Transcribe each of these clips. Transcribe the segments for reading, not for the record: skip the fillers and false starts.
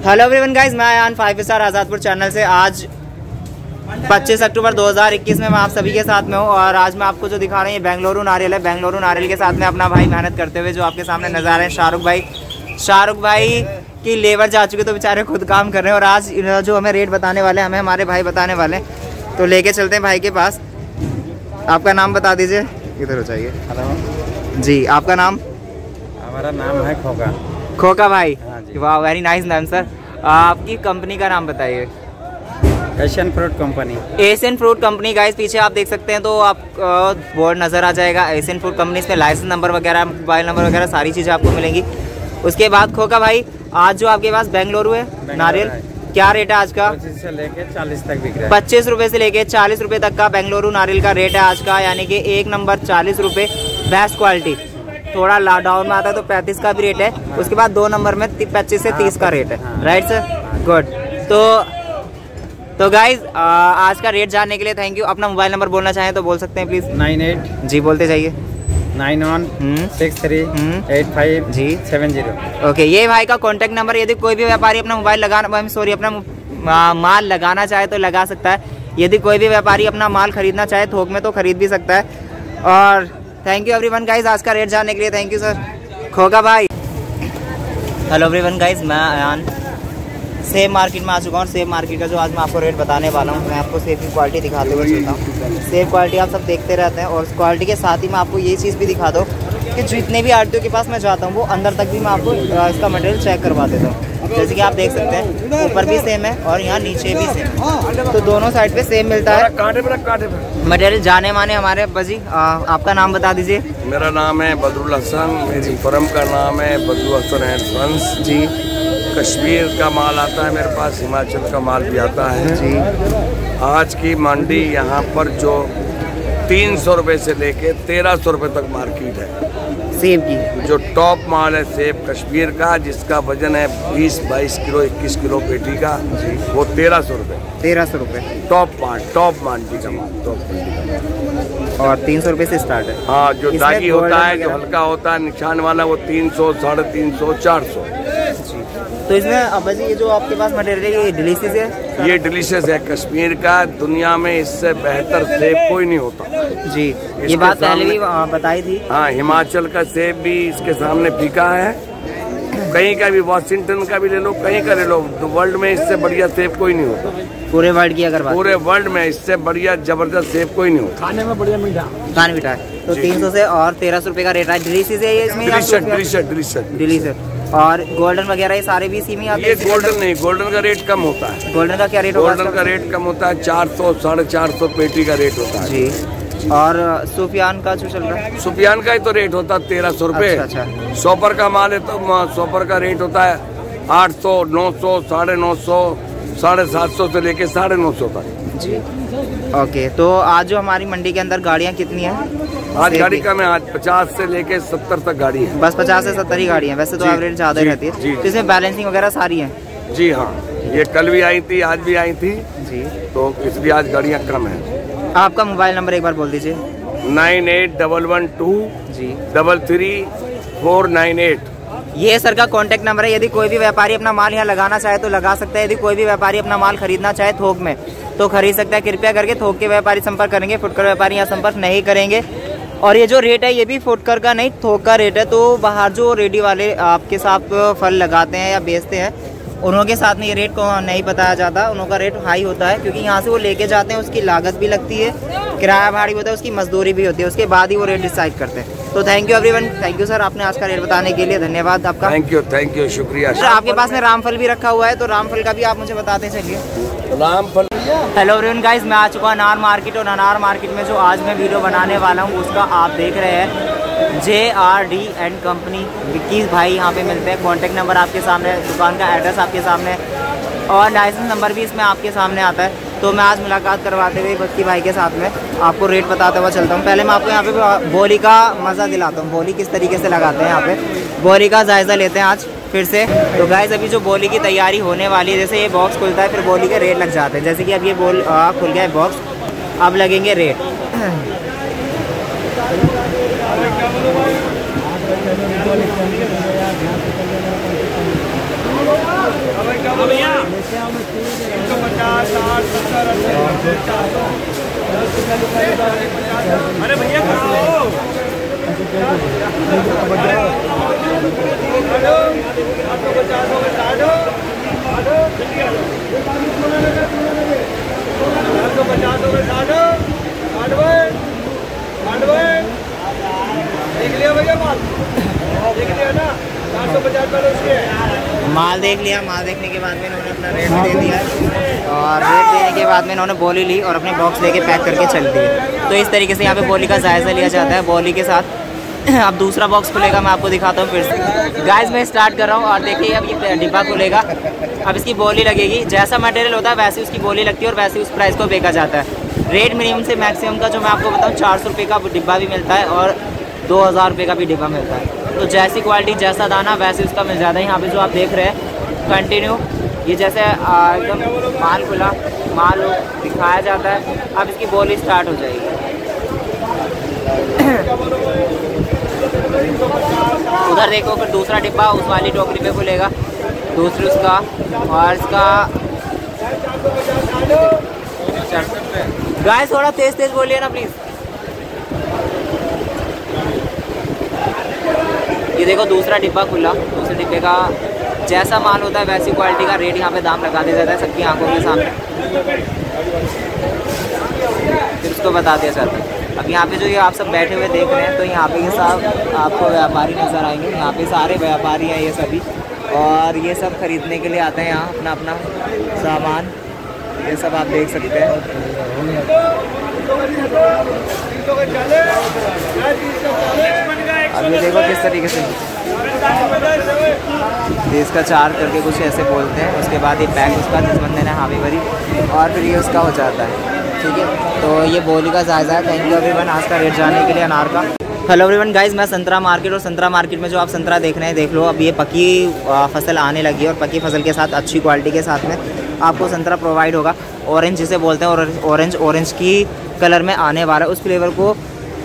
Hello everyone guys, मैं Ayaan 5 star Azadpur channel से। आज 25 अक्टूबर 2021 में मैं आप सभी के साथ में हूँ और आज मैं आपको जो दिखा रहे हैं ये बेंगलुरु नारियल है। बेंगलुरु नारियल के साथ में अपना भाई मेहनत करते हुए जो आपके सामने नजर आ रहे हैं शाहरुख भाई की लेबर जा चुके तो बेचारे खुद काम कर रहे हैं और आज जो हमें रेट बताने वाले हैं हमें हमारे भाई बताने वाले हैं, तो लेके चलते हैं भाई के पास। आपका नाम बता दीजिए। इधर हो जाइए। हेलो जी, आपका नाम? हमारा नाम है खोका भाई। हाँ जी। वाह, वेरी नाइस नाम सर। आपकी कंपनी का नाम बताइए। Asian fruit company. Asian fruit company guys, पीछे आप देख सकते हैं तो आप बोर्ड नज़र आ जाएगा एशियन फ्रूट कंपनी। इसमें लाइसेंस नंबर वगैरह, मोबाइल नंबर वगैरह सारी चीज़ें आपको मिलेंगी। उसके बाद खोका भाई, आज जो आपके पास बेंगलुरु है नारियल, क्या रेट है आज का? 25 से लेके 40 तक बिक रहा है। 25 रुपये से लेके 40 रुपये तक का बेंगलुरु नारियल का रेट है आज का, यानी कि एक नंबर 40 रुपये, बेस्ट क्वालिटी। थोड़ा डाउन में आता है तो 35 का भी रेट है। उसके बाद 2 नंबर में 25 से 30 का रेट है। Right sir, good. तो गाइज आज का रेट जानने के लिए थैंक यू। अपना मोबाइल नंबर बोलना चाहें तो बोल सकते हैं प्लीज। 98 जी, बोलते जाइए। 91 63 85 जी 70। ओके, ये भाई का कॉन्टैक्ट नंबर। यदि कोई भी व्यापारी अपना मोबाइल अपना माल लगाना चाहे तो लगा सकता है। यदि कोई भी व्यापारी अपना माल खरीदना चाहे थोक में तो खरीद भी सकता है। और थैंक यू एवरीवन गाइज आज का रेट जानने के लिए। Thank you sir. खोका भाई। हेलो एवरीवन गाइज, मैं आयान सेब मार्केट में आ चुका हूँ। सेब मार्केट का जो आज मैं आपको रेट बताने वाला हूँ, मैं आपको सेब की क्वालिटी दिखाते हुए चलता हूँ। सेब क्वालिटी आप सब देखते रहते हैं और क्वालिटी के साथ ही मैं आपको ये चीज़ भी दिखा दूँ कि जितने भी आड़तियों के पास मैं जाता हूँ वो अंदर तक भी मैं आपको इसका मटेरियल चेक करवा देता हूँ। जैसे कि आप देख सकते हैं ऊपर भी सेम है और यहाँ नीचे भी सेम है, तो दोनों साइड पे सेम मिलता है मटेरियल। जाने माने हमारे अब्बा जी, आपका नाम बता दीजिए। मेरा नाम है बदरुल हसन, मेरी फर्म का नाम है बदरुल हसन एंड सन्स जी। कश्मीर का माल आता है मेरे पास, हिमाचल का माल भी आता है जी। आज की मंडी यहाँ पर जो 300 रुपये से लेके 1300 रुपये तक मार्केट है। सेब की जो टॉप माल है सेब कश्मीर का, जिसका वजन है 20-22 किलो 21 किलो पेटी का, वो 1300 रुपये। 1300 रुपये टॉप मंडी का माल, टॉप मंडी का माल। और 300 रुपये से स्टार्ट है। हाँ, जो दागी होता है, जो वगैरह? हल्का होता है निशान वाला, वो 300, 350, 400। तो इसमें अब्बा जी ये जो आपके पास मटेरियल है ये डिलीशियस है? ये डिलीशियस है कश्मीर का। दुनिया में इससे बेहतर सेब कोई नहीं होता जी। ये बात पहले भी बताई थी। हाँ, हिमाचल का सेब भी इसके सामने फीका है। कहीं का भी, वॉशिंगटन का भी ले लो, कहीं का ले लो, तो वर्ल्ड में इससे बढ़िया सेब कोई नहीं होता। पूरे वर्ल्ड की अगर बात, पूरे वर्ल्ड में इससे बढ़िया जबरदस्त सेब कोई नहीं होता। खाने में बढ़िया मीठा है। तो 300 से और 1300 रुपये का रेट है। डिलीशियस है ये, इसमें डिलीशियस और गोल्डन वगैरह ये सारे भी इसी में आते हैं। ये गोल्डन नहीं, गोल्डन का रेट कम होता है। गोल्डन का क्या रेट होगा? गोल्डन का रेट कम होता है, 400, 450 पेटी का रेट होता है जी। और सुफियान का जो चल रहा है? सुफियान का ही तो रेट होता है 1300 रुपये। अच्छा। सॉपर का माल है तो सॉपर का रेट होता है 800, 900, 950, 750 से लेके 950 तक जी। ओके, तो आज जो हमारी मंडी के अंदर गाड़ियाँ कितनी हैं? आज गाड़ी कम है, आज 50 से लेके 70 तक गाड़ी है। बस 50 से 70 ही गाड़ी है, वैसे तो एवरेज ज़्यादा ही रहती है। तो इसमें बैलेंसिंग वगैरह सारी है? जी हाँ, ये कल भी आई थी, आज भी आई थी जी, तो इसलिए आज गाड़ियाँ कम है। आपका मोबाइल नंबर एक बार बोल दीजिए। 9811 जी 23498। ये सर का कॉन्टैक्ट नंबर है। यदि कोई भी व्यापारी अपना माल यहाँ लगाना चाहे तो लगा सकता है। यदि कोई भी व्यापारी अपना माल खरीदना चाहे थोक में तो खरीद सकता है। कृपया करके थोक के व्यापारी संपर्क करेंगे, फुटकर व्यापारी यहाँ संपर्क नहीं करेंगे। और ये जो रेट है ये भी फुटकर का नहीं, थोक का रेट है। तो बाहर जो रेडी वाले आपके साथ फल लगाते हैं या बेचते हैं उन्हों के साथ में ये रेट को नहीं बताया जाता। उन्हों का रेट हाई होता है क्योंकि यहाँ से वो लेके जाते हैं, उसकी लागत भी लगती है, किराया भाड़ी होता है, उसकी मजदूरी भी होती है, उसके बाद ही वो रेट डिसाइड करते हैं। तो thank you everyone, thank you sir, आपने आज का रेट बताने के लिए धन्यवाद आपका। थैंक यू, शुक्रिया। सर आपके पास में रामफल भी रखा हुआ है, तो रामफल का भी आप मुझे बताते चलिए। रामफल। हेलो एवरीवन गाइस, मैं आ चुका हूँ अनार मार्केट और अनार मार्केट में जो आज मैं वीडियो बनाने वाला हूँ उसका आप देख रहे हैं JRD एंड कंपनी। विक्कीज भाई यहाँ पे मिलते हैं। कॉन्टैक्ट नंबर आपके सामने, दुकान का एड्रेस आपके सामने और लाइसेंस नंबर भी इसमें आपके सामने आता है। तो मैं आज मुलाकात करवाते हुए विक्की भाई के साथ में आपको रेट बताते हुए चलता हूँ। पहले मैं आपको यहाँ पे बोली का मज़ा दिलाता हूँ, बोली किस तरीके से लगाते हैं यहाँ पे, बोली का जायज़ा लेते हैं आज फिर से। तो गाइस अभी जो बोली की तैयारी होने वाली है, जैसे ये बॉक्स खुलता है फिर बोली के रेट लग जाते हैं। जैसे कि अब ये खुल गया है बॉक्स, अब लगेंगे रेट। अरे भैया खाओ। देख लिया भैया माल, देख लिया ना, 450 उसके। माल देख लिया। माल देखने के बाद में इन्होंने अपना रेट दे दिया और रेट देने के बाद में इन्होंने बोली ली और अपने बॉक्स लेके पैक करके चल दिए। तो इस तरीके से यहाँ पे बोली का जायज़ा लिया जाता है। बोली के साथ अब दूसरा बॉक्स खुलेगा, मैं आपको दिखाता हूँ फिर से। गाइस मैं स्टार्ट कर रहा हूँ और देखिए अब ये डिब्बा खुलेगा। अब इसकी बोली लगेगी। जैसा मटेरियल होता है वैसे उसकी बोली लगती है और वैसे उस प्राइस को बेचा जाता है। रेट मिनिमम से मैक्सिमम का जो मैं आपको बताऊँ 400 रुपये का डिब्बा भी मिलता है और 2000 रुपये का भी डिब्बा मिलता है। तो जैसी क्वालिटी जैसा दाना वैसे उसका मिल जाता है। यहाँ पे जो आप देख रहे हैं कंटिन्यू ये जैसे एकदम माल खुला माल दिखाया जाता है। अब इसकी बोली स्टार्ट हो जाएगी। उधर देखो फिर दूसरा डिब्बा उस वाली टोकरी पे खुलेगा, दूसरी उसका और इसका। गाइस थोड़ा तेज तेज बोलिए ना प्लीज। ये देखो दूसरा डिब्बा खुला। दूसरे डिब्बे का जैसा माल होता है वैसी क्वालिटी का रेट यहाँ पे दाम लगा दिया जाता है सबकी आंखों के सामने, फिर उसको बता दिया जाता है। अब यहाँ पे जो ये आप सब बैठे हुए देख रहे हैं तो यहाँ पे ये सब आपको व्यापारी नज़र आएंगे। यहाँ पे सारे व्यापारी हैं ये सभी और ये सब खरीदने के लिए आते हैं यहाँ अपना अपना सामान। ये सब आप देख सकते हैं। अब ये देखो किस तरीके से इसका चार करके कुछ ऐसे बोलते हैं। उसके बाद ये पैक उसका जिस बंदे ने हामी भरी और फिर ये उसका हो जाता है। ठीक है, तो ये बोली का जायज़ा है। थैंक यू एवरीवन आज का रेट जानने के लिए अनार का। हेलो एवरीवन गाइस, मैं संतरा मार्केट और संतरा मार्केट में जो आप संतरा देख रहे हैं देख लो। अब ये पकी फसल आने लगी है और पकी फसल के साथ अच्छी क्वालिटी के साथ में आपको संतरा प्रोवाइड होगा। ऑरेंज जिसे बोलते हैं और ऑरेंज की कलर में आने वाला है। उस फ्लेवर को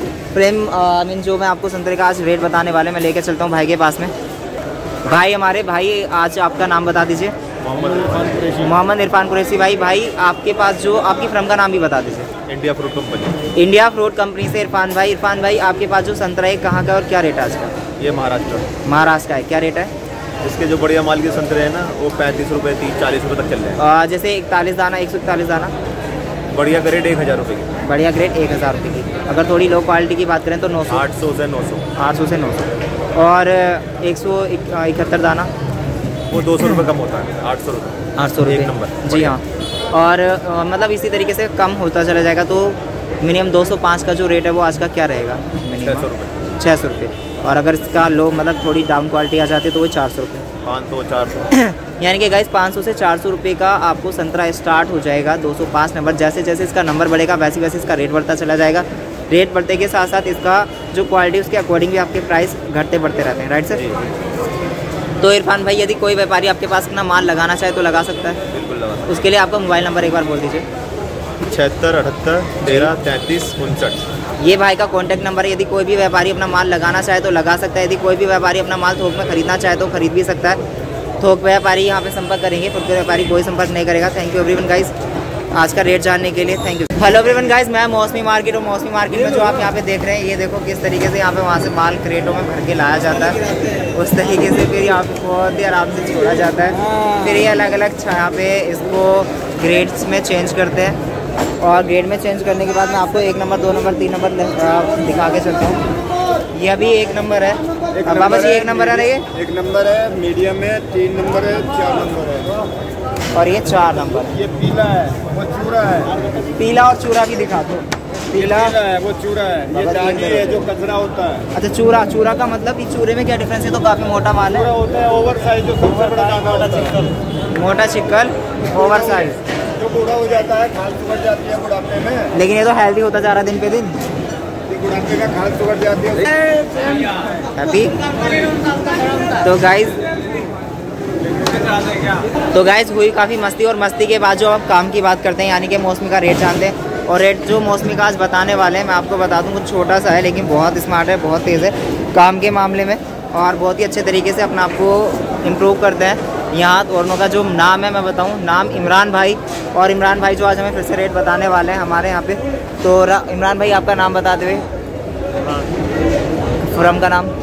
मीन जो मैं आपको संतरे का आज रेट बताने वाले मैं लेके चलता हूँ भाई के पास में। भाई हमारे भाई आज आपका नाम बता दीजिए। मोहम्मद इरफान कुरैशी। भाई आपके पास जो आपकी फर्म का नाम भी बता दीजिए। India fruit company. India fruit company से इरफान भाई आपके पास जो संतरा है कहाँ का और क्या रेट है आज का? ये महाराष्ट्र का है। क्या रेट है इसके? जो बढ़िया माल के संतरे हैं ना वो 35 रुपये 30-40 रुपये तक चल रहे हैं। जैसे 41 दाना 141 दाना बढ़िया ग्रेड 1000 रुपये की। बढ़िया ग्रेड 1000 रुपये की। अगर थोड़ी लो क्वालिटी की बात करें तो 900 800 से 900 800 से 900 और 171 दाना वो 200 रुपये कम होता है। 800 रुपये एक नंबर। जी हाँ, और मतलब इसी तरीके से कम होता चला जाएगा। तो मिनिमम 205 का जो रेट है वो आज का क्या रहेगा? मिनिमम 600 रुपये। और अगर इसका लो मतलब थोड़ी डाउन क्वालिटी आ जाती है तो वो 400 रुपये 500-400 यानी कि गाइस 500 से 400 रुपये का आपको संतरा स्टार्ट हो जाएगा। 205 नंबर। जैसे जैसे इसका नंबर बढ़ेगा वैसे वैसे इसका रेट बढ़ता चला जाएगा। रेट बढ़ने के साथ साथ इसका जो क्वालिटी उसके अकॉर्डिंग भी आपके प्राइस घटते बढ़ते रहते हैं। Right sir? तो इरफान भाई यदि कोई व्यापारी आपके पास अपना माल लगाना चाहे तो लगा सकता है? बिल्कुल लगा सकता है। उसके लिए आपका मोबाइल नंबर एक बार बोल दीजिए। 76 78 13 33 59। ये भाई का कॉन्टैक्ट नंबर है। यदि कोई भी व्यापारी अपना माल लगाना चाहे तो लगा सकता है। यदि कोई भी व्यापारी अपना माल थोक में खरीदना चाहे तो खरीद भी सकता है। थोक व्यापारी यहाँ पे संपर्क करेंगे, फुटकर व्यापारी कोई संपर्क नहीं करेगा। थैंक यू एवरीवन गाइस आज का रेट जानने के लिए। Thank you. Hello everyone guys, मैं मौसमी मार्केट और मौसमी मार्केट में जो आप यहाँ पे देख रहे हैं ये देखो किस तरीके से यहाँ पे वहाँ से माल क्रेटों में भर के लाया जाता है। उस तरीके से फिर यहाँ पे बहुत ही आराम से छोड़ा जाता है। फिर ये अलग अलग यहाँ पे इसको ग्रेड्स में चेंज करते हैं और ग्रेड में चेंज करने के बाद मैं आपको 1 नंबर 2 नंबर 3 नंबर दिखा के चलता हूँ। ये अभी 1 नंबर है। बाबा जी 1 नंबर है ना? ये 1 नंबर है, मीडियम है, 3 नंबर है, 4 नंबर है और ये 4 नंबर। ये पीला है, वो चूड़ा है। पीला और चूड़ा भी दिखा दो। पीला है, वो चूड़ा है। ये दागी है जो कचरा होता है। अच्छा चूड़ा का मतलब इस चूड़े में क्या डिफरेंस है? तो काफ़ी मोटा माल है। होता है ओवर साइज जो सबसे बड़ा दाना होता है। मोटा चिक्कल ओवर साइज जो बूढ़ा हो जाता है, खाल सुबह जाती है बुढ़ापे में। लेकिन ये तो हेल्दी होता जा रहा है दिन पे दिन। बुढ़ापे का खाल सुबह जाती है अभी तो गाइस हुई काफ़ी मस्ती और मस्ती के बाद जो अब काम की बात करते हैं यानी कि मौसमी का रेट जानते हैं। और रेट जो मौसमी का आज बताने वाले हैं मैं आपको बता दूं कुछ छोटा सा है लेकिन बहुत स्मार्ट है, बहुत तेज़ है काम के मामले में और बहुत ही अच्छे तरीके से अपना आपको इम्प्रूव करते हैं। यहाँ दोनों का जो नाम है मैं बताऊँ, नाम इमरान भाई, और इमरान भाई जो आज हमें फिर से रेट बताने वाले हैं हमारे यहाँ पे। तो इमरान भाई आपका नाम बताते हुए। फर्म का नाम?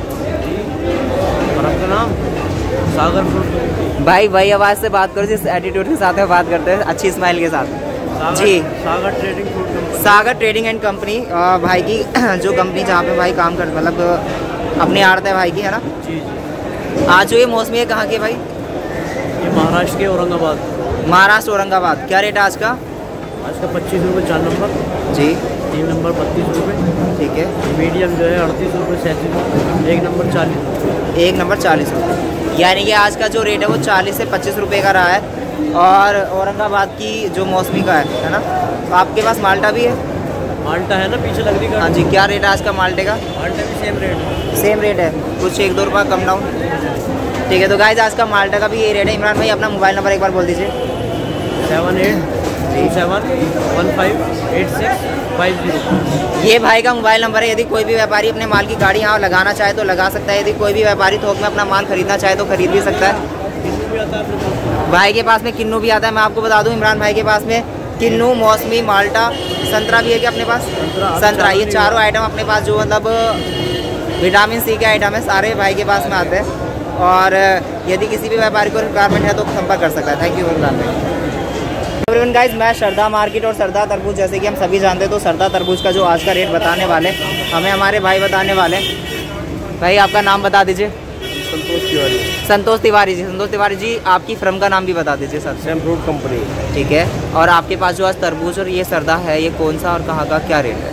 सागर फ्रूट। भाई वही आवाज़ से बात करो जिस एटीट्यूड के साथ में बात करते हैं, अच्छी स्माइल के साथ। जी, Sagar trading fruit company. Sagar trading and company भाई की जो कंपनी जहाँ पे भाई काम कर मतलब अपनी आड़त है भाई की, है ना? जी। आज जो ये मौसमी है कहाँ के भाई? ये महाराष्ट्र के औरंगाबाद। महाराष्ट्र औरंगाबाद। क्या रेट है आज का? आज का 25 रुपये 4 नंबर जी। 3 नंबर 32 रुपये। ठीक है। मीडियम जो है 38 रुपये 37 रुपये। 1 नंबर 40 रुपये। 1 नंबर 40 रुपये, यानी कि आज का जो रेट है वो 40 से 25 रुपये का रहा है। और औरंगाबाद की जो मौसमी का है ना? तो आपके पास माल्टा भी है? माल्टा है ना पीछे लग रही। हाँ जी। क्या रेट है आज का माल्टे का? माल्टा भी सेम रेट। सेम रेट है, कुछ 1-2 रुपये कम डाउन। ठीक है। तो गाइस आज का माल्टा का भी ये रेट है। इमरान भाई अपना मोबाइल नंबर एक बार बोल दीजिए। 7827158650। ये भाई का मोबाइल नंबर है। यदि कोई भी व्यापारी अपने माल की गाड़ी यहाँ लगाना चाहे तो लगा सकता है। यदि कोई भी व्यापारी थोक में अपना माल खरीदना चाहे तो खरीद भी सकता है। भाई के पास में किन्नू भी आता है। मैं आपको बता दूं इमरान भाई के पास में किन्नू, मौसमी, माल्टा, संतरा भी है क्या अपने पास? संतरा। ये चारों आइटम अपने पास जो मतलब विटामिन सी के आइटम है सारे भाई के पास में आते हैं। और यदि किसी भी व्यापारी को रिक्वायरमेंट है तो संपर्क कर सकता है। थैंक यू इमरान भाई। एवरीवन गाइस, मैं सरदा मार्केट और सरदा तरबूज, जैसे कि हम सभी जानते हैं, तो सरदा तरबूज का जो आज का रेट बताने वाले हमें हमारे भाई बताने वाले। भाई आपका नाम बता दीजिए। संतोष तिवारी। संतोष तिवारी जी। संतोष तिवारी जी, आपकी फर्म का नाम भी बता दीजिए सर। Same fruit company. ठीक है। और आपके पास जो आज तरबूज और ये सरदा है, ये कौन सा और कहाँ का क्या रेट है?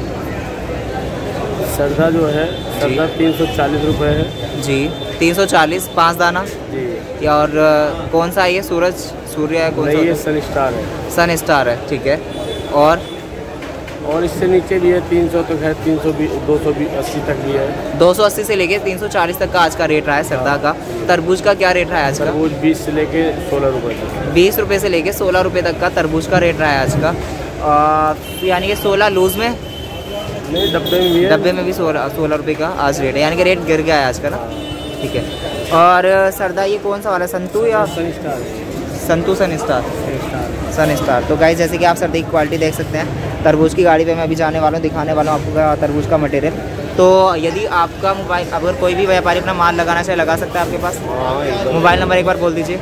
सरदा जो है सरदा 340 रुपये है जी। 340 5 दाना जी। और कौन सा है ये? सूर्य है? कौन सा? ये सन स्टार है। सन स्टार है। ठीक है। और इससे नीचे भी है 300 तक है, 320 280 तक भी है। 280 से लेके 340 तक का आज का रेट रहा है सरदा का। तरबूज का क्या रेट रहा है आज का? तरबूज 20 से लेके 16 रुपये तक। 20 रुपये से लेके 16 रुपये तक का तरबूज का रेट रहा है आज का। यानी कि 16 लूज़ में, नहीं डब्बे में भी है। डब्बे में भी 16 रुपये का आज रेट है, यानी कि रेट गिर गया है आज का ना? ठीक है। और सरदा ये कौन सा वाला? संतू या sun star? Santu sun star. Sun star. तो गाइस जैसे कि आप सर्दी की क्वालिटी देख सकते हैं, तरबूज की गाड़ी पे मैं अभी जाने वाला हूँ, दिखाने वाला हूँ आपको तरबूज का मटेरियल। तो यदि आपका मोबाइल, अगर कोई भी व्यापारी अपना माल लगाना चाहे लगा सकता है आपके पास? मोबाइल नंबर एक बार बोल दीजिए।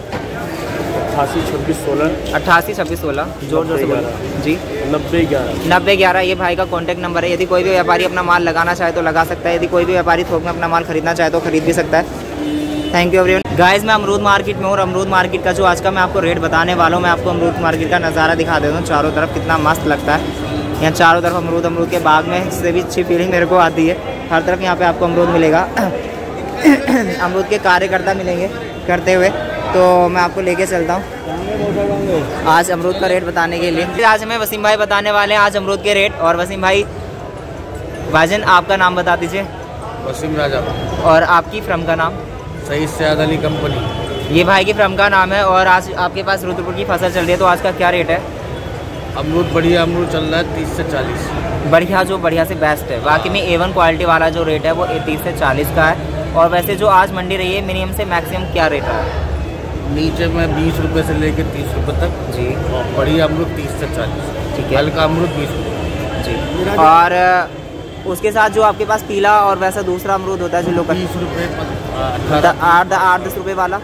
882616 जोर जोर से बोलो जी। 9011 ये भाई का कॉन्टैक्ट नंबर है। यदि कोई भी व्यापारी अपना माल लगाना चाहे तो लगा सकता है। यदि कोई भी व्यापारी थोक में अपना माल खरीदना चाहे तो खरीद भी सकता है। Thank you everyone. गाइस मैं अमरूद मार्केट में हूँ और अमरूद मार्केट का जो आज का मैं आपको रेट बताने वाला हूँ, मैं आपको अमरूद मार्केट का नज़ारा दिखा देता हूँ। चारों तरफ कितना मस्त लगता है। यहाँ चारों तरफ अमरूद के बाग में, इससे भी अच्छी फीलिंग मेरे को आती है। हर तरफ यहाँ पे आपको अमरूद मिलेगा। अमरूद के कार्यकर्ता मिलेंगे करते हुए, तो मैं आपको लेके चलता हूँ आज अमरूद का रेट बताने के लिए। आज हमें वसीम भाई बताने वाले हैं आज अमरूद के रेट। और वसीम भाई, भाईजान आपका नाम बता दीजिए। वसीम राजा। और आपकी फर्म का नाम? सईद सयाद अली कंपनी। ये भाई की फर्म का नाम है। और आज आपके पास रुद्रपुर की फसल चल रही है, तो आज का क्या रेट है? अमरूद बढ़िया अमरूद चल रहा है 30 से 40। बढ़िया, जो बढ़िया से बेस्ट है। बाकी में A1 क्वालिटी वाला जो रेट है वो 30 से 40 का है। और वैसे जो आज मंडी रही है, मिनिमम से मैक्सिमम क्या रेट है? नीचे में 20 रुपये से लेकर 30 रुपये तक जी। और बढ़िया अमरूद 30 से 40। ठीक है। हल्का अमरूद 20 रुपये जी। और उसके साथ जो आपके पास पीला और वैसा दूसरा अमरूद होता है जो लोकल, 20 रुपये 8-10 रुपये वाला।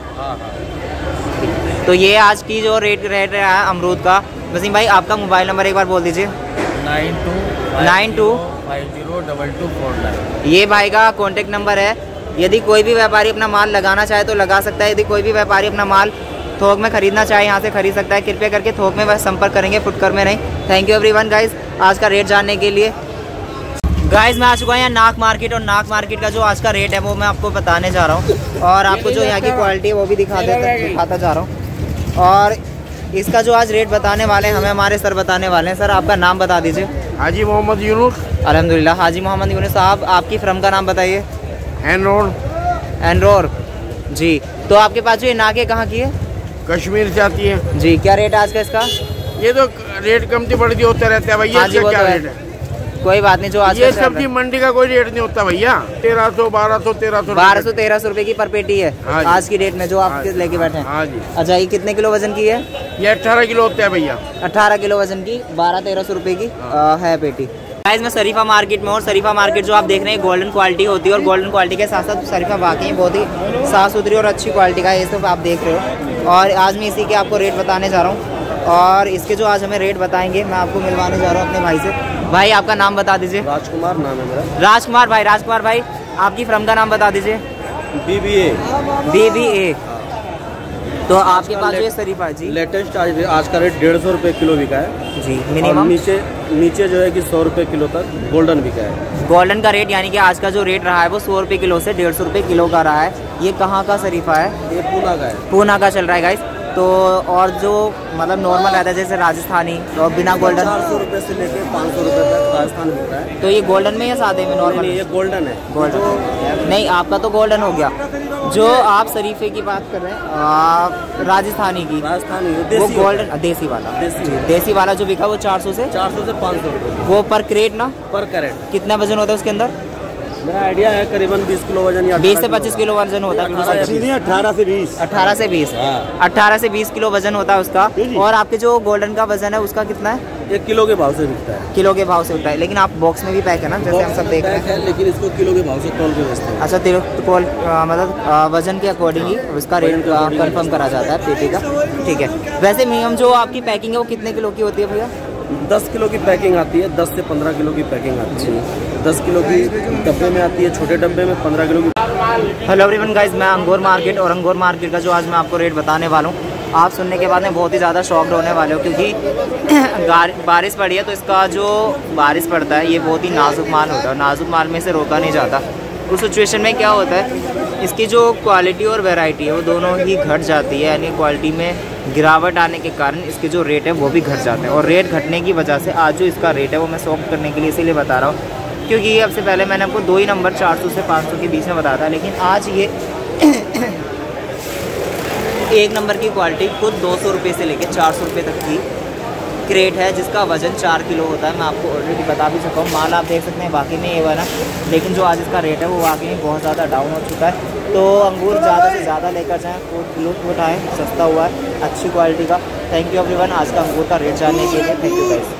तो ये आज की जो रेट रहा है अमरूद का। वसीम भाई आपका मोबाइल नंबर एक बार बोल दीजिए। 92502249। ये भाई का कॉन्टेक्ट नंबर है। यदि कोई भी व्यापारी अपना माल लगाना चाहे तो लगा सकता है। यदि कोई भी व्यापारी अपना माल थोक में खरीदना चाहे यहाँ से खरीद सकता है। कृपया करके थोक में बस संपर्क करेंगे, फुटकर में नहीं। थैंक यू एवरीवन गाइस आज का रेट जानने के लिए। गाइस मैं आ चुका हूँ यहाँ नाक मार्केट, और नाक मार्केट का जो आज का रेट है वो मैं आपको बताने जा रहा हूँ। और आपको जो यहाँ की क्वालिटी है वो भी दिखाता जा रहा हूँ। और इसका जो आज रेट बताने वाले हैं हमें हमारे सर बताने वाले हैं। सर आपका नाम बता दीजिए। हाजी मोहम्मद यूनुस। अल्हम्दुलिल्लाह, हाजी मोहम्मद यूनुस साहब। आपकी फर्म का नाम बताइए। एनरोर जी। तो आपके पास जो ये नाके कहाँ की है? कश्मीर से आती है जी। क्या रेट है आज का इसका? ये तो रेट कमती बढ़ती होता रहता है भैया। हाँ जी, वो क्या तो रेट है? कोई बात नहीं, जो आज ये सब्जी मंडी का कोई रेट नहीं होता भैया। 1300, 1200, 1300, 1300 रुपए की पर पेटी है आज की डेट में जो आप लेके बैठे हैं। हाँ जी। अच्छा, ये कितने किलो वजन की है? ये 18 किलो होता है भैया। 18 किलो वजन की 1200-1300 रुपए की है पेटी। गाइस मैं शरीफा मार्केट में, और शरीफा मार्केट जो आप देख रहे हैं गोल्डन क्वालिटी होती है, और गोल्डन क्वालिटी के साथ साथ शरीफा वाकई बहुत ही साफ़ सुथरी और अच्छी क्वालिटी का है। ये सब आप देख रहे हो, और आज मैं इसी के आपको रेट बताने जा रहा हूँ, और इसके जो आज हमें रेट बताएंगे मैं आपको मिलवाने जा रहा हूँ अपने भाई से। भाई आपका नाम बता दीजिए। राजकुमार नाम है मेरा। राजकुमार भाई, राजकुमार भाई आपकी फर्म का नाम बता दीजिए। BBA। तो आपके पास जो शरीफा जी लेटेस्ट आज का रेट 150 रुपये किलो बिका है जी, मिनिमम। नीचे जो है कि 100 रुपये किलो तक गोल्डन बिका है। गोल्डन का रेट यानी कि आज का जो रेट रहा है वो 100 रुपये किलो से 150 रुपये किलो का रहा है। ये कहाँ का शरीफा है? ये पूना का है। पूना का चल रहा है गाइस। तो और जो मतलब नॉर्मल रहता है जैसे राजस्थानी, तो बिना गोल्डन 400 रुपये से लेकर 500 रुपये तक राजस्थान मिलता है। तो ये गोल्डन में या सादे में? नॉर्मल। ये गोल्डन है। गोल्डन नहीं, आपका तो गोल्डन हो गया। जो आप शरीफे की बात कर रहे हैं राजस्थानी की, वो गोल्डन देसी वाला, देसी वाला जो बिका वो 400 से 500 रुपये। वो पर क्रेट ना? पर कैरेट। कितना वजन होता है उसके अंदर? मेरा आइडिया है करीबन 20 किलो वजन या 20 से 25 किलो वजन होता है। 18 से 20। 18 से 20। 18 से 20 किलो वजन होता है उसका। और आपके जो गोल्डन का वजन है उसका कितना है? 1 किलो के भाव से बिकता है। किलो के भाव से होता है, लेकिन आप बॉक्स में भी पैक है ना, जैसे हम सब देख रहे हैं। लेकिन इसको किलो के भाव से तौल के बेचते हैं। अच्छा, मतलब वजन के अकॉर्डिंग ही उसका रेट कंफर्म करा जाता है पेटी का। ठीक है। वैसे मिनिमम जो आपकी पैकिंग है वो कितने किलो की होती है भैया? 10 किलो की पैकिंग आती है, 10 से 15 किलो की पैकिंग आती है। 10 किलो की डब्बे में आती है, छोटे डब्बे में 15 किलो की। हेलो एवरीवन गाइस, मैं अंगूर मार्केट, और अंगूर मार्केट का जो आज मैं आपको रेट बताने वाला हूँ, आप सुनने के बाद में बहुत ही ज़्यादा शॉक्ड होने वाले हो, क्योंकि बारिश पड़ी है तो इसका जो बारिश पड़ता है ये बहुत ही नाजुक माल होता है। नाजुक माल में से रोका नहीं जाता। उस सिचुएशन में क्या होता है, इसकी जो क्वालिटी और वैरायटी है वो दोनों ही घट जाती है, यानी क्वालिटी में गिरावट आने के कारण इसके जो रेट है वो भी घट जाते हैं। और रेट घटने की वजह से आज जो इसका रेट है वो मैं शॉक करने के लिए इसीलिए बता रहा हूँ, क्योंकि अब से पहले मैंने आपको 2 ही नंबर 400 से 500 के बीच में बताया था, लेकिन आज ये 1 नंबर की क्वालिटी खुद 200 रुपये से लेकर 400 रुपये तक की क्रेट है, जिसका वजन 4 किलो होता है। मैं आपको ऑलरेडी बता भी चुका हूँ। माल आप देख सकते हैं वाकई में ये वाला, लेकिन जो आज इसका रेट है वो वाकई में बहुत ज़्यादा डाउन हो चुका है। तो अंगूर ज़्यादा से ज़्यादा लेकर जाएँ, लुत्फ़ उठाएँ, सस्ता हुआ है, अच्छी क्वालिटी का। थैंक यू एवरीवन आज का अंगूर का रेट जानने के लिए। Thank you guys.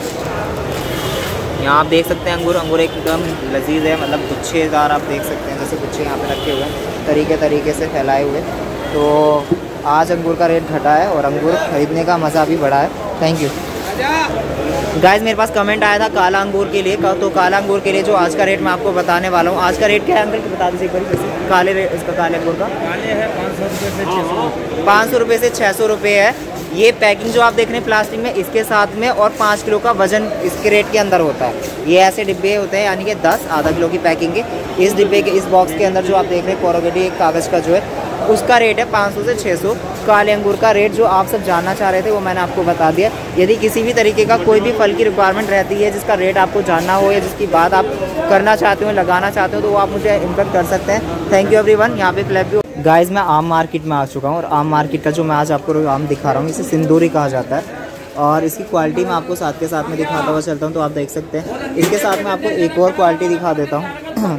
यहाँ आप देख सकते हैं अंगूर एकदम लजीज है, मतलब गुच्छेदार आप देख सकते हैं, जैसे गुच्छे यहाँ पे रखे हुए हैं तरीके से फैलाए हुए। तो आज अंगूर का रेट घटा है और अंगूर खरीदने का मज़ा भी बढ़ा है। Thank you guys. मेरे पास कमेंट आया था काला अंगूर के लिए, तो काला अंगूर के लिए जो आज का रेट मैं आपको बताने वाला हूँ। आज का रेट क्या है अंकल, बता दीजिए एक बार। काले रेट इसका, काले अंगूर का काले है 500 रुपये से 600। 500 रुपये से 600 रुपये है। ये पैकिंग जो आप देख रहे हैं प्लास्टिक में, इसके साथ में और 5 किलो का वजन इसके रेट के अंदर होता है। ये ऐसे डिब्बे होते हैं, यानी कि 10 आधा किलो की पैकिंग के। इस डिब्बे के, इस बॉक्स के अंदर जो आप देख रहे हैं कोरोगेटी कागज़ का जो है, उसका रेट है 500 से 600। काले अंगूर का रेट जो आप सब जानना चाह रहे थे वो मैंने आपको बता दिया। यदि किसी भी तरीके का कोई भी फल की रिक्वायरमेंट रहती है जिसका रेट आपको जानना हो या जिसकी बात आप करना चाहते हो, लगाना चाहते हो, तो वो आप मुझे इम्पेक्ट कर सकते हैं। Thank you everyone. यहाँ पे फ्लैप भी गाइस, मैं आम मार्केट में आ चुका हूँ, और आम मार्केट का जो मैं आज आपको आम दिखा रहा हूँ इसे सिंदूरी कहा जाता है, और इसकी क्वालिटी मैं आपको साथ के साथ में दिखाता हुआ चलता हूँ। तो आप देख सकते हैं, इसके साथ में आपको एक और क्वालिटी दिखा देता हूँ।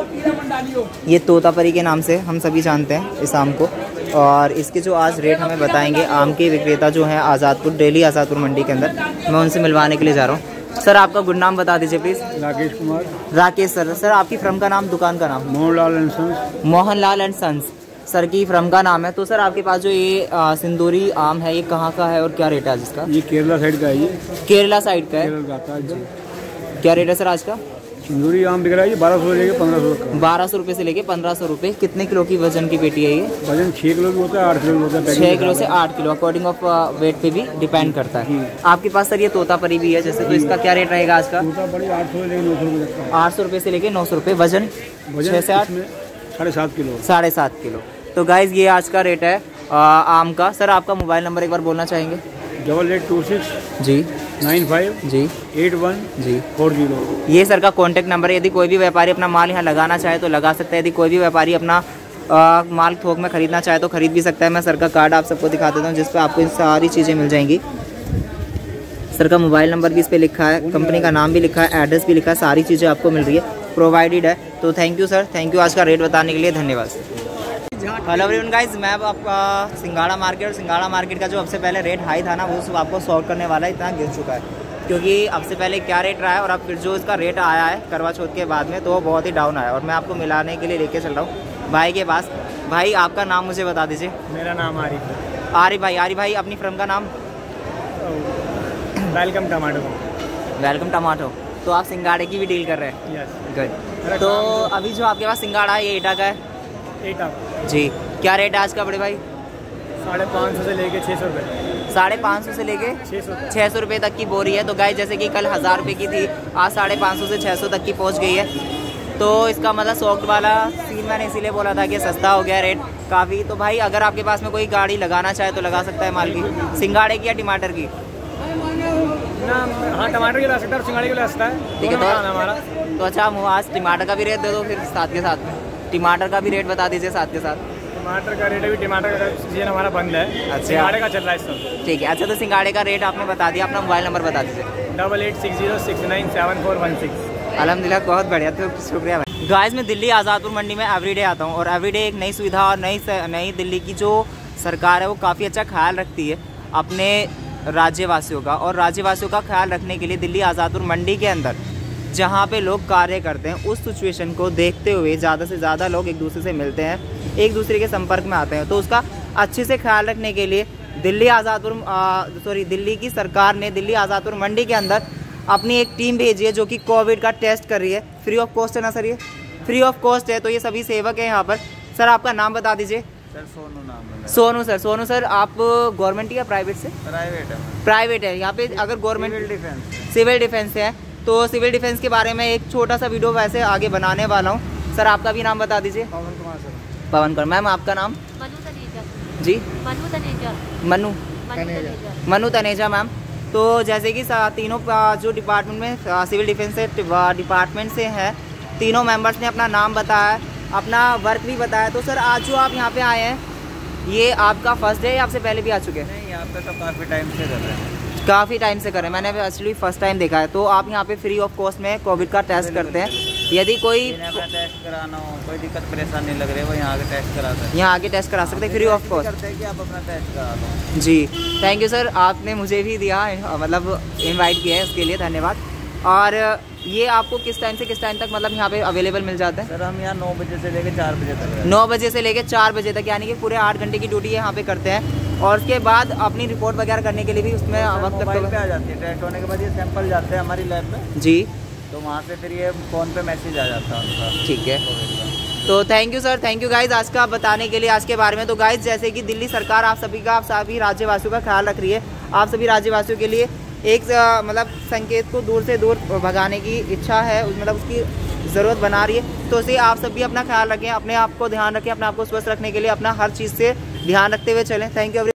ये तोतापरी के नाम से हम सभी जानते हैं इस आम को, और इसके जो आज रेट हमें बताएंगे आम के विक्रेता जो हैं आज़ादपुर, डेली आज़ादपुर मंडी के अंदर, मैं उनसे मिलवाने के लिए जा रहा हूँ। सर आपका गुड नाम बता दीजिए please. Rakesh Kumar. Rakesh sir. Sir आपकी फर्म का नाम, दुकान का नाम? Mohanlal and sons. Mohanlal and sons sir की फर्म का नाम है। तो सर आपके पास जो ये सिंदूरी आम है ये कहाँ का है और क्या रेट है आज इसका? ये केरला साइड का है। ये केरला साइड का है। केरला का जी। क्या रेट है सर आज का? सिंदूरी आम बिक रहा है 1200 से लेके 1500। 1200 रुपये से लेके 1500 रुपये। कितने किलो की वजन की पेटी है ये? वजन 6 किलो की होता है, 8 किलो की होता है। 6 किलो से 8 किलो अकॉर्डिंग ऑफ वेट पे भी डिपेंड करता है। आपके पास सर ये तोतापरी भी है जैसे, तो इसका क्या रेट रहेगा आज का? तोतापरी 800 से लेके 900 रुपये तक। 800 रुपये से लेके 900 रुपये। वजन 6 से 8 7.5 किलो। 7.5 किलो। तो गाइज ये आज का रेट है आम का। सर आपका मोबाइल नंबर एक बार बोलना चाहेंगे? 8826 जी 95 जी 81 जी 40। ये सर का कॉन्टैक्ट नंबर है। यदि कोई भी व्यापारी अपना माल यहाँ लगाना चाहे तो लगा सकता है। यदि कोई भी व्यापारी अपना माल थोक में खरीदना चाहे तो खरीद भी सकता है। मैं सर का कार्ड आप सबको दिखा देता हूँ जिस पर आपको इन सारी चीज़ें मिल जाएंगी। सर का मोबाइल नंबर भी इस पर लिखा है, कंपनी का नाम भी लिखा है, एड्रेस भी लिखा है, सारी चीज़ें आपको मिल रही है, प्रोवाइडेड है। तो thank you sir, thank you आज का रेट बताने के लिए, धन्यवाद। हेलो एवरीवन गाइस, मैं अब आपका सिंघाड़ा मार्केट का जो सबसे पहले रेट हाई था ना, वो सब आपको सॉल्व करने वाला इतना गिर चुका है, क्योंकि अब से पहले क्या रेट रहा है और अब फिर जो इसका रेट आया है करवा चौथ के बाद में, तो वो बहुत ही डाउन आया। और मैं आपको मिलाने के लिए लेके चल रहा हूँ भाई के पास। भाई आपका नाम मुझे बता दीजिए। मेरा नाम आरिफ है। आरिफ भाई अपनी फर्म का नाम? Welcome Tomato. Welcome Tomato. तो आप सिंघाड़े की भी डील कर रहे हैं? यस। गुड। तो अभी जो आपके पास सिंघाड़ा है ये ईटा का है? ईटा जी। क्या रेट है आज का बड़े भाई? 550 से लेके 600 रुपये। 550 से लेके 600 रुपये तक की बोरी है। तो गाइस जैसे कि कल 1000 रुपये की थी, आज 550 से 600 तक की पहुंच गई है। तो इसका मतलब सॉफ्ट वाला सीन मैंने इसीलिए बोला था कि सस्ता हो गया रेट काफ़ी। तो भाई अगर आपके पास में कोई गाड़ी लगाना चाहे तो लगा सकता है माल की, सिंघाड़े की या टमाटर की? ना हाँ, टमाटर की ला सकता है और सिंघाड़े की ला सकता है। ठीक है। तो अच्छा हम आज टमाटर का भी रेट दे दो फिर साथ के साथ, टमाटर का भी रेट बता दीजिए साथ के साथ। टमाटर का रेट अभी टमाटर का सीजन हमारा बंद है। अच्छा। सिंघाड़े का चल रहा है इस समय। ठीक है। अच्छा तो सिंघाड़े का रेट आपने बता दिया, अपना मोबाइल नंबर बता दीजिए। 8860697416। अल्हम्दुलिल्लाह, बहुत बढ़िया, तो शुक्रिया भाई। गाइस मैं दिल्ली आज़ादपुर मंडी में एवरीडे आता हूँ और एवरीडे एक नई सुविधा और नई दिल्ली की जो सरकार है वो काफ़ी अच्छा ख्याल रखती है अपने राज्यवासियों का। और राज्यवासियों का ख्याल रखने के लिए दिल्ली आज़ादपुर मंडी के अंदर जहाँ पे लोग कार्य करते हैं उस सिचुएशन को देखते हुए ज़्यादा से ज़्यादा लोग एक दूसरे से मिलते हैं, एक दूसरे के संपर्क में आते हैं। तो उसका अच्छे से ख्याल रखने के लिए दिल्ली की सरकार ने दिल्ली आज़ादपुर मंडी के अंदर अपनी एक टीम भेजी है जो कि कोविड का टेस्ट कर रही है। फ्री ऑफ कॉस्ट है ना सर? ये फ्री ऑफ कॉस्ट है। तो ये सभी सेवक हैं यहाँ पर। सर आपका नाम बता दीजिए। सर सोनू नाम है। सोनू सर आप गवर्नमेंट या प्राइवेट से? प्राइवेट है। यहाँ पे अगर गवर्नमेंट सिविल डिफेंस है तो सिविल डिफेंस के बारे में एक छोटा सा वीडियो वैसे आगे बनाने वाला हूँ। सर आपका भी नाम बता दीजिए। पवन कुमार सर। पवन कुमार। मैम आपका नाम? जी मनु तनेजा मैम। तो जैसे कि तीनों जो डिपार्टमेंट में सिविल डिफेंस से डिपार्टमेंट से हैं, तीनों मेंबर्स ने अपना नाम बताया, अपना वर्क भी बताया। तो सर आज जो आप यहाँ पे आए हैं ये आपका फर्स्ट डे या आपसे पहले भी आ चुके हैं? नहीं, यहाँ पे तो काफ़ी टाइम से कर रहे हैं। काफ़ी टाइम से कर रहे हैं। मैंने एक्चुअली फर्स्ट टाइम देखा है। तो आप यहाँ पे फ्री ऑफ कॉस्ट में कोविड का टेस्ट करते हैं। यदि कोई टेस्ट कराना हो, कोई दिक्कत परेशानी लग रही है, वो यहाँ आके टेस्ट करा सकते हैं। यहाँ आके टेस्ट करा सकते हैं फ्री ऑफ कॉस्ट। करते हैं कि आप अपना टेस्ट करा दो। जी थैंक यू सर, आपने मुझे भी दिया मतलब इनवाइट किया है, उसके लिए धन्यवाद। और ये आपको किस टाइम से किस टाइम तक मतलब यहाँ पे अवेलेबल मिल जाता है? सर हम यहाँ 9 बजे से लेकर 4 बजे तक 9 बजे से लेकर 4 बजे तक, यानी कि पूरे 8 घंटे की ड्यूटी यहाँ पे करते हैं। और उसके बाद अपनी रिपोर्ट वगैरह करने के लिए भी उसमें वक्त मोबाइल पे आ जाती है। टेस्ट होने के बाद ये सैंपल जाते हैं हमारी लैब में। जी। तो वहाँ से फिर ये फ़ोन पे मैसेज आ जाता है उनका। ठीक है। तो thank you sir, thank you guys आज का बताने के लिए आज के बारे में। तो गाइज जैसे कि दिल्ली सरकार आप सभी राज्यवासियों का ख्याल रख रही है, आप सभी राज्यवासियों के लिए एक मतलब संकेत को दूर से दूर भगाने की इच्छा है, मतलब उसकी ज़रूरत बना रही है। तो इसे आप सब भी अपना ख्याल रखें, अपने आप को ध्यान रखें, अपने आप को स्वस्थ रखने के लिए अपना हर चीज़ से ध्यान रखते हुए चलें। Thank you.